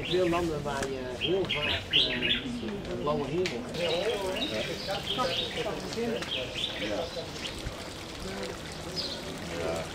veel landen waar je heel vaak blauwe hemel hebt. Ja.